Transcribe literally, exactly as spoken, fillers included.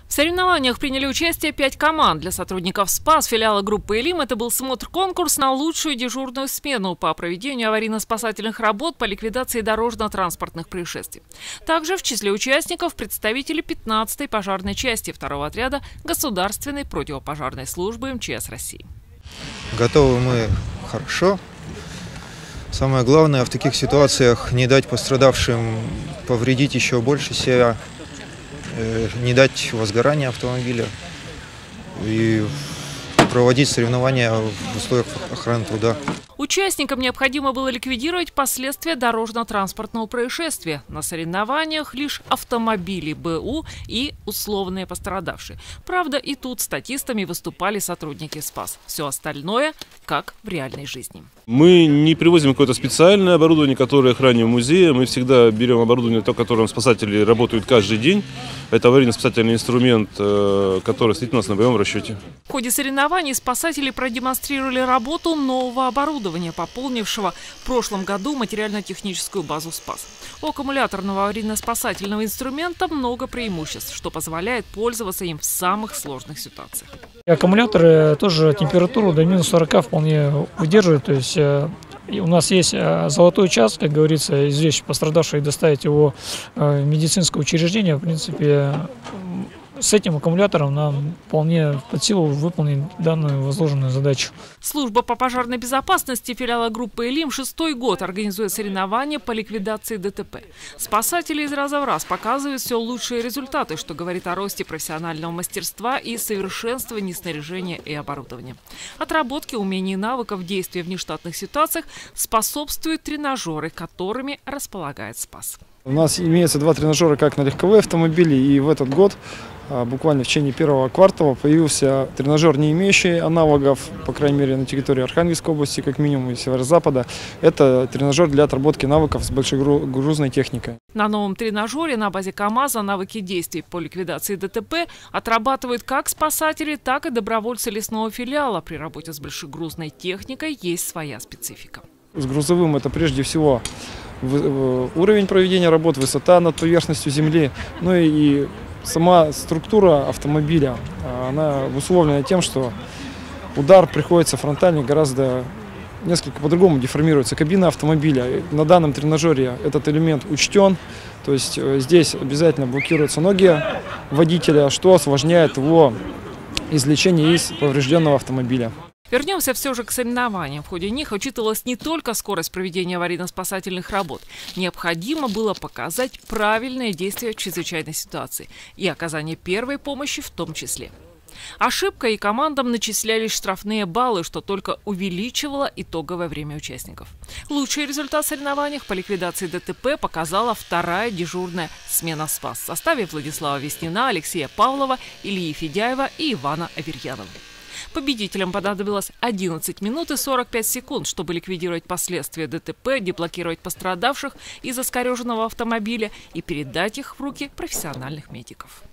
В соревнованиях приняли участие пять команд. Для сотрудников СПАС филиала группы «Элим» это был смотр-конкурс на лучшую дежурную смену по проведению аварийно-спасательных работ по ликвидации дорожно-транспортных происшествий. Также в числе участников представители пятнадцатой пожарной части второго отряда Государственной противопожарной службы МЧС России. Готовы мы хорошо. Самое главное в таких ситуациях не дать пострадавшим повредить еще больше себя, не дать возгорания автомобиля и проводить соревнования в условиях охраны труда. Участникам необходимо было ликвидировать последствия дорожно-транспортного происшествия. На соревнованиях лишь автомобили БУ и условные пострадавшие. Правда, и тут статистами выступали сотрудники СПАС. Все остальное как в реальной жизни. Мы не привозим какое-то специальное оборудование, которое храним в музее. Мы всегда берем оборудование, то, которым спасатели работают каждый день. Это аварийно-спасательный инструмент, который стоит у нас на боевом расчете. В ходе соревнований спасатели продемонстрировали работу нового оборудования, пополнившего в прошлом году материально-техническую базу СПАС. У аккумуляторного аварийно-спасательного инструмента много преимуществ, что позволяет пользоваться им в самых сложных ситуациях. Аккумуляторы тоже температуру до минус сорока вполне выдерживают. То есть у нас есть золотой час, как говорится, извлечь пострадавшего и доставить его в медицинское учреждение. В принципе, с этим аккумулятором нам вполне под силу выполнить данную возложенную задачу. Служба по пожарной безопасности филиала группы «Элим» шестой год организует соревнования по ликвидации ДТП. Спасатели из раза в раз показывают все лучшие результаты, что говорит о росте профессионального мастерства и совершенствовании снаряжения и оборудования. Отработке умений и навыков действия в нештатных ситуациях способствуют тренажеры, которыми располагает СПАС. У нас имеется два тренажера как на легковые автомобили, и в этот год, буквально в течение первого квартала, появился тренажер, не имеющий аналогов, по крайней мере на территории Архангельской области, как минимум и северо-запада. Это тренажер для отработки навыков с большегрузной техникой. На новом тренажере на базе КАМАЗа навыки действий по ликвидации ДТП отрабатывают как спасатели, так и добровольцы лесного филиала. При работе с большегрузной техникой есть своя специфика. С грузовым это прежде всего уровень проведения работ, высота над поверхностью земли, ну и сама структура автомобиля, она обусловлена тем, что удар приходится фронтально, гораздо несколько по-другому деформируется кабина автомобиля. На данном тренажере этот элемент учтен, то есть здесь обязательно блокируются ноги водителя, что осложняет его извлечение из поврежденного автомобиля. Вернемся все же к соревнованиям. В ходе них учитывалась не только скорость проведения аварийно-спасательных работ. Необходимо было показать правильное действие в чрезвычайной ситуации и оказание первой помощи в том числе. Ошибкой и командам начислялись штрафные баллы, что только увеличивало итоговое время участников. Лучший результат в соревнованиях по ликвидации ДТП показала вторая дежурная смена СПАС в составе Владислава Веснина, Алексея Павлова, Ильи Федяева и Ивана Аверьянова. Победителям понадобилось одиннадцать минут и сорок пять секунд, чтобы ликвидировать последствия ДТП, деблокировать пострадавших из искореженного автомобиля и передать их в руки профессиональных медиков.